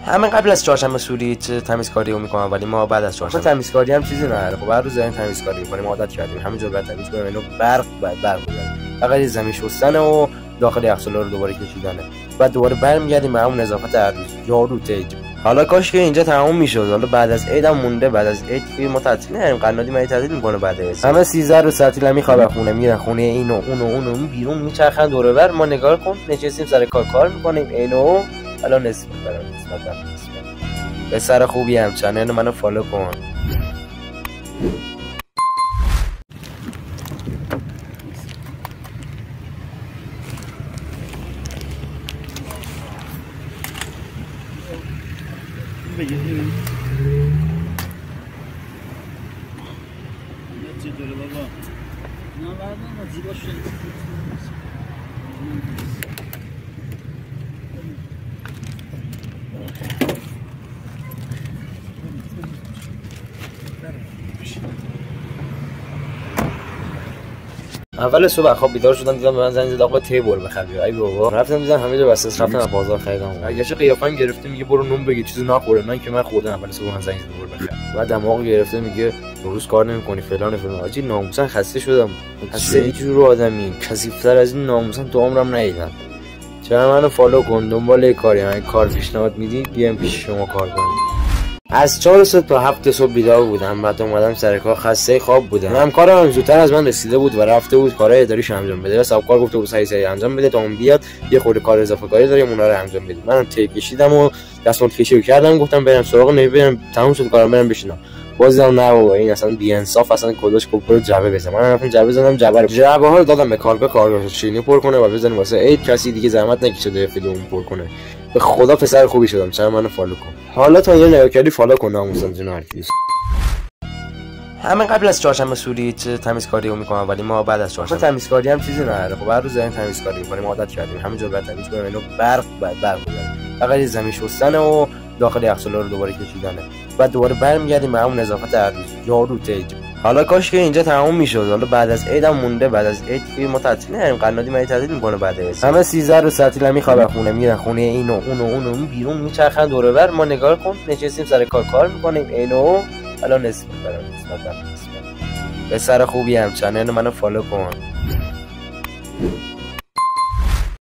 همه قبل از چهارشنبه سوری تمیزکاری رو میکنم، ولی ما بعد از چهارشنبه تمیزکاری هم چیزی نداره. خب هر روز داریم تمیزکاری میکنیم، عادت کردیم همینجور بعد تمیز کنیم. اینو برق بزنیم، فقط زمین شستن و داخل یخچال رو دوباره کشیدنه. بعد دوباره برمیگردیم به همون نظافت هر روز، جارو تیج. حالا کاش که اینجا تمام میشد. حالا بعد از عید هم مونده، بعد از عید که ما تعطیل نداریم، قنادی ما تعطیل میکنه بعد از همه 13 روز تعطیل میخوابه خونه، میرن خونه اینو اونو بیرون میچرخن دور و بر. ما نگاه کن نشستیم سر کار میکنیم اینو. حالا نسبت به سر خوبی هم چنل منو فالو کن. بگیریم چه دوره بابا نه بعد زیبا شد. اول صبح خواب بیدار شدم، دیدم به من زنگ زد آقا تیبل بخر بیا. ای بابا رفتم دیدم همه جا بسته است، رفتم از بازار خریدم. اگه چه قیافه‌ام گرفته میگه برو نون بگیر چیزی نخوره. من که من خوردم. اول صبح من زنگ زد برو بخر. بعد دماغ گرفته میگه روز کار نمی‌کنی فلان. آجی ناموسن خسته شدم. خسته یه جور آدمی کثیف‌تر از این ناموسن تو عمرم ندیدم. چرا منو فالو کن، دنبال کاری من کار پیشنهاد میدی بیام پیش شما کار کنم. از 4 صبح تا 7 صبح بیدار بودم. بعد اومدم سر کار، خسته خواب بودم. همکارم زودتر از من رسیده بود و رفته بود کارهای اداریش انجام بده. حسابکار گفته بود سری انجام بده تا اون بیاد، یه خورده کار اضافه کاری داریم اونا رو انجام بدیم. منم تی کشیدم و دستمال کشی کردم، گفتم برم سراغ نمیبرم تموم شد کارم برم بشینم. بازم نه بابا این اصلا بی انصاف، اصلا کداش برو جعبه بزن. من رفتم جعبه زدم، جعبه ها رو دادم به کارگاه چینی پر کنه و بزنیم واسه عید. کسی دیگه زحمت نکشه فیلم پر کنه. به خدا پسر خوبی شدم. چرا منو فالو کن. حالا تا یه نگاه کردی فالو کن ناموسن جون هرکیس. همه قبل از چهارشنبه سوری تمیزکاری رو میکنم، ولی ما بعد از چهارشنبه تمیزکاری هم چیزی نداره. خب هر روز داریم تمیزکاری میکنیم، عادت کردیم همینجور بعد تمیز کنیم. اینو برق بزنیم، فقط زمین شستن و داخل یخچال رو دوباره کشیدنه. بعد دوباره برمیگردیم به همون نظافت هر روز، جارو تیج. حالا کاش که اینجا تمام میشد. حالا بعد از عید هم مونده، بعد از عید که ما تعطیل نداریم، قنادی ما تعطیل میکنه بعد از همه 13 روز تعطیل میخوابه خونه، میرن خونه اینو اونو بیرون میچرخن دور و بر. ما نگاه کن نشستیم سر کار میکنیم اینو. حالا نسبت به سر خوبی هم چنل منو فالو کن.